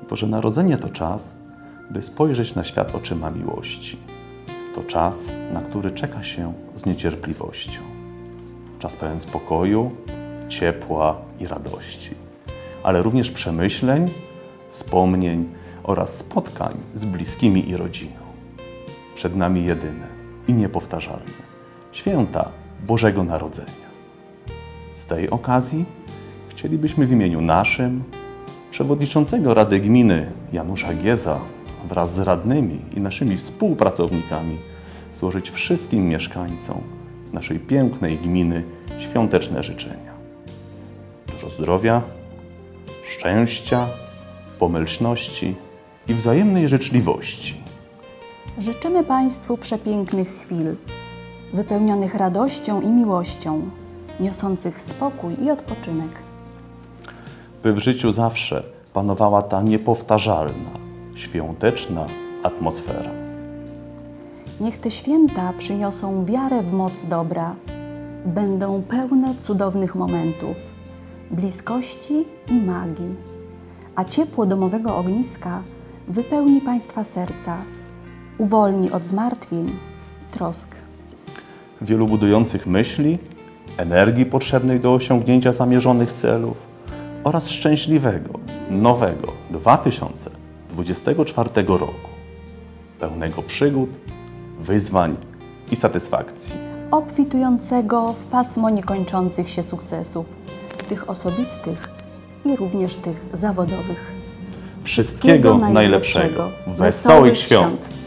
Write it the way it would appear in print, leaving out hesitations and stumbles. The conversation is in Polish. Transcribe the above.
Boże Narodzenie to czas, by spojrzeć na świat oczyma miłości. To czas, na który czeka się z niecierpliwością. Czas pełen spokoju, ciepła i radości, ale również przemyśleń, wspomnień oraz spotkań z bliskimi i rodziną. Przed nami jedyne i niepowtarzalne święta Bożego Narodzenia. Z tej okazji chcielibyśmy w imieniu naszym, przewodniczącego Rady Gminy Janusza Gieza wraz z radnymi i naszymi współpracownikami złożyć wszystkim mieszkańcom naszej pięknej gminy świąteczne życzenia. Dużo zdrowia, szczęścia, pomyślności i wzajemnej życzliwości. Życzymy Państwu przepięknych chwil, wypełnionych radością i miłością, niosących spokój i odpoczynek. By w życiu zawsze panowała ta niepowtarzalna, świąteczna atmosfera. Niech te święta przyniosą wiarę w moc dobra, będą pełne cudownych momentów, bliskości i magii, a ciepło domowego ogniska wypełni Państwa serca, uwolni od zmartwień i trosk. Wielu budujących myśli, energii potrzebnej do osiągnięcia zamierzonych celów oraz szczęśliwego, nowego 2024 roku, pełnego przygód, wyzwań i satysfakcji. Obfitującego w pasmo niekończących się sukcesów, tych osobistych i również tych zawodowych. Wszystkiego najlepszego. Wesołych świąt!